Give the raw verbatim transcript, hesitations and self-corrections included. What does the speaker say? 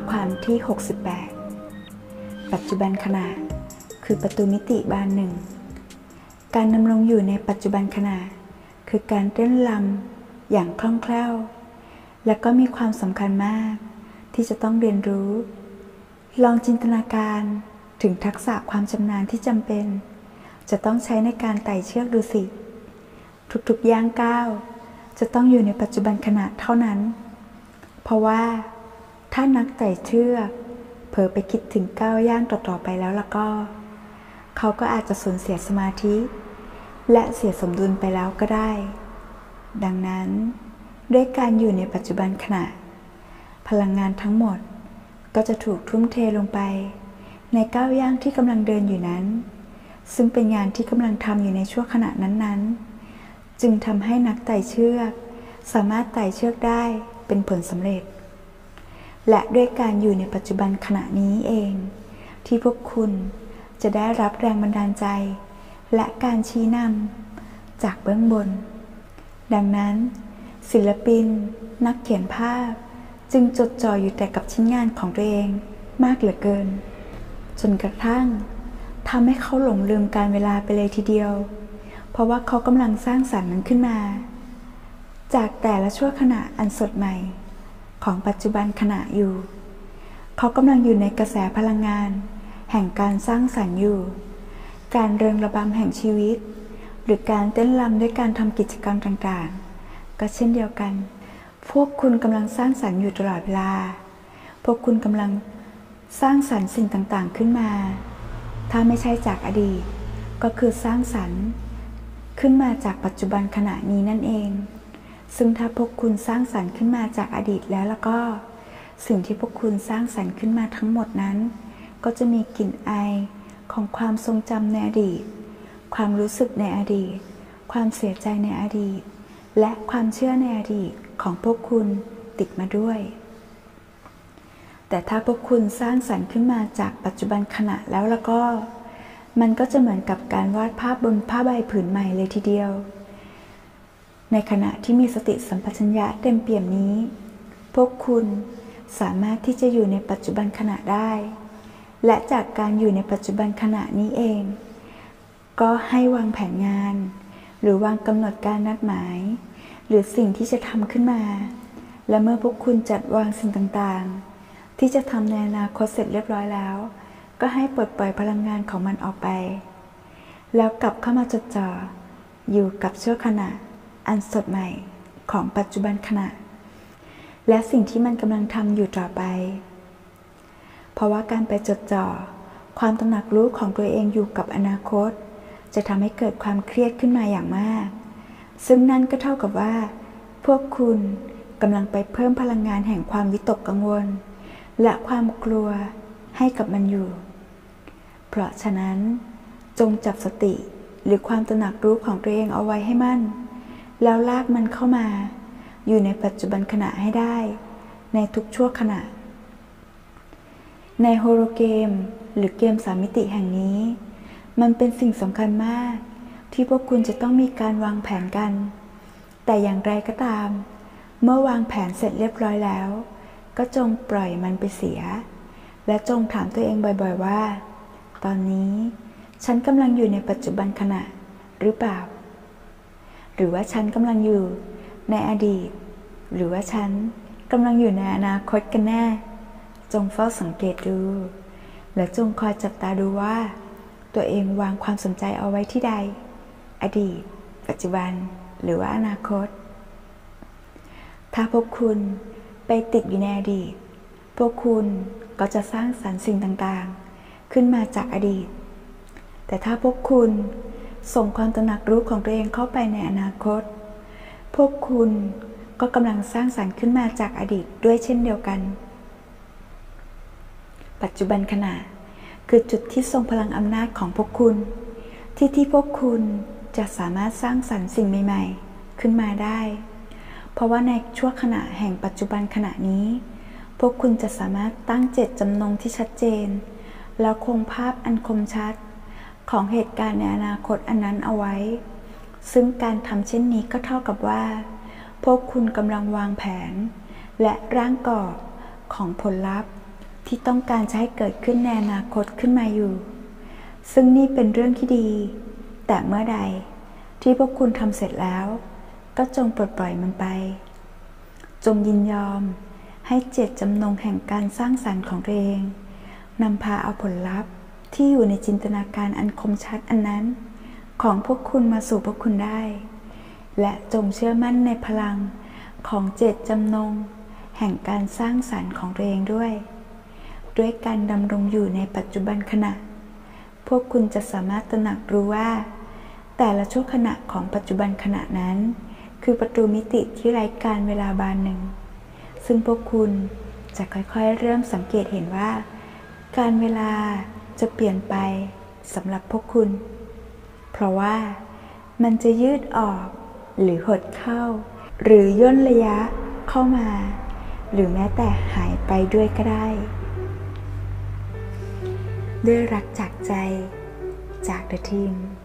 ความที่หกสิบแปดปัจจุบันขณะคือประตูมิติบานหนึ่งการดำรงอยู่ในปัจจุบันขณะคือการเต้นรำอย่างคล่องแคล่วและก็มีความสำคัญมากที่จะต้องเรียนรู้ลองจินตนาการถึงทักษะความชำนาญที่จำเป็นจะต้องใช้ในการไต่เชือกดูสิทุกๆย่างก้าวจะต้องอยู่ในปัจจุบันขณะเท่านั้นเพราะว่าถ้านักไต่เชือกเผลอไปคิดถึงก้าวย่างต่อๆไปแล้วล่ะก็เขาก็อาจจะสูญเสียสมาธิและเสียสมดุลไปแล้วก็ได้ดังนั้นด้วยการอยู่ในปัจจุบันขณะพลังงานทั้งหมดก็จะถูกทุ่มเทลงไปในก้าวย่างที่กำลังเดินอยู่นั้นซึ่งเป็นงานที่กำลังทำอยู่ในช่วงขณะนั้นๆจึงทำให้นักไต่เชือกสามารถไต่เชือกได้เป็นผลสำเร็จและด้วยการอยู่ในปัจจุบันขณะนี้เองที่พวกคุณจะได้รับแรงบันดาลใจและการชี้นำจากเบื้องบนดังนั้นศิลปินนักเขียนภาพจึงจดจ่ออยู่แต่กับชิ้นงานของตัวเองมากเหลือเกินจนกระทั่งทำให้เขาหลงลืมการเวลาไปเลยทีเดียวเพราะว่าเขากำลังสร้างสรรค์มันขึ้นมาจากแต่ละชั่วขณะอันสดใหม่ของปัจจุบันขณะอยู่เขากำลังอยู่ในกระแสพลังงานแห่งการสร้างสรรค์อยู่การเริงระบำแห่งชีวิตหรือการเต้นรำด้วยการทำกิจกรรมต่างๆก็เช่นเดียวกันพวกคุณกำลังสร้างสรรค์อยู่ตลอดเวลาพวกคุณกำลังสร้างสรรค์สิ่งต่างๆขึ้นมาถ้าไม่ใช่จากอดีตก็คือสร้างสรรค์ขึ้นมาจากปัจจุบันขณะนี้นั่นเองซึ่งถ้าพวกคุณสร้างสรรค์ขึ้นมาจากอดีตแล้วแล้วก็สิ่งที่พวกคุณสร้างสรรค์ขึ้นมาทั้งหมดนั้นก็จะมีกลิ่นอายของความทรงจำในอดีตความรู้สึกในอดีตความเสียใจในอดีตและความเชื่อในอดีตของพวกคุณติดมาด้วยแต่ถ้าพวกคุณสร้างสรรค์ขึ้นมาจากปัจจุบันขณะแล้วแล้วก็มันก็จะเหมือนกับการวาดภาพบนผ้าใบผืนใหม่เลยทีเดียวในขณะที่มีสติสัมปชัญญะเต็มเปี่ยมนี้พวกคุณสามารถที่จะอยู่ในปัจจุบันขณะได้และจากการอยู่ในปัจจุบันขณะนี้เองก็ให้วางแผนงานหรือวางกำหนดการนัดหมายหรือสิ่งที่จะทำขึ้นมาและเมื่อพวกคุณจัดวางสิ่งต่างๆที่จะทำในอนาคตเสร็จเรียบร้อยแล้วก็ให้ปลดปล่อยพลังงานของมันออกไปแล้วกลับเข้ามาจดจ่ออยู่กับชั่วขณะอันสดใหม่ของปัจจุบันขณะและสิ่งที่มันกำลังทำอยู่ต่อไปเพราะว่าการไปจดจ่อความตระหนักรู้ของตัวเองอยู่กับอนาคตจะทำให้เกิดความเครียดขึ้นมาอย่างมากซึ่งนั่นก็เท่ากับว่าพวกคุณกำลังไปเพิ่มพลังงานแห่งความวิตกกังวลและความกลัวให้กับมันอยู่เพราะฉะนั้นจงจับสติหรือความตระหนักรู้ของตัวเองเอาไว้ให้มั่นแล้วลากมันเข้ามาอยู่ในปัจจุบันขณะให้ได้ในทุกชั่วขณะในโฮโลเกมหรือเกมสามมิติแห่งนี้มันเป็นสิ่งสำคัญมากที่พวกคุณจะต้องมีการวางแผนกันแต่อย่างไรก็ตามเมื่อวางแผนเสร็จเรียบร้อยแล้วก็จงปล่อยมันไปเสียและจงถามตัวเองบ่อยๆว่าตอนนี้ฉันกำลังอยู่ในปัจจุบันขณะหรือเปล่าหรือว่าฉันกำลังอยู่ในอดีตหรือว่าฉันกำลังอยู่ในอนาคตกันแน่จงเฝ้าสังเกตดูและจงคอยจับตาดูว่าตัวเองวางความสนใจเอาไว้ที่ใดอดีตปัจจุบันหรือว่าอนาคตถ้าพวกคุณไปติดอยู่ในอดีตพวกคุณก็จะสร้างสรรค์สิ่งต่างๆขึ้นมาจากอดีตแต่ถ้าพวกคุณส่งความตระหนักรู้ของตัวเองเข้าไปในอนาคตพวกคุณก็กำลังสร้างสรรค์ขึ้นมาจากอดีตด้วยเช่นเดียวกันปัจจุบันขณะคือจุดที่ทรงพลังอำนาจของพวกคุณที่ที่พวกคุณจะสามารถสร้างสรรค์สิ่งใหม่ๆขึ้นมาได้เพราะว่าในช่วงขณะแห่งปัจจุบันขณะนี้พวกคุณจะสามารถตั้งเจตจำนงที่ชัดเจนแล้วคงภาพอันคมชัดของเหตุการณ์ในอนาคตอันนั้นเอาไว้ซึ่งการทำเช่นนี้ก็เท่ากับว่าพวกคุณกำลังวางแผนและร่างกรอบของผลลัพธ์ที่ต้องการจะให้เกิดขึ้นในอนาคตขึ้นมาอยู่ซึ่งนี่เป็นเรื่องที่ดีแต่เมื่อใดที่พวกคุณทำเสร็จแล้วก็จงปลดปล่อยมันไปจงยินยอมให้เจตจำนงแห่งการสร้างสรรค์ของตัวเองนำพาเอาผลลัพธ์ที่อยู่ในจินตนาการอันคมชัดอันนั้นของพวกคุณมาสู่พวกคุณได้และจงเชื่อมั่นในพลังของเจตจำนงแห่งการสร้างสรรค์ของตัวเองด้วยด้วยการดำรงอยู่ในปัจจุบันขณะพวกคุณจะสามารถตระหนักรู้ว่าแต่ละชั่วขณะของปัจจุบันขณะนั้นคือประตูมิติที่ไร้การเวลาบานหนึ่งซึ่งพวกคุณจะค่อยๆเริ่มสังเกตเห็นว่าการเวลาจะเปลี่ยนไปสำหรับพวกคุณเพราะว่ามันจะยืดออกหรือหดเข้าหรือย่นระยะเข้ามาหรือแม้แต่หายไปด้วยก็ได้ด้วยรักจากใจจาก The Team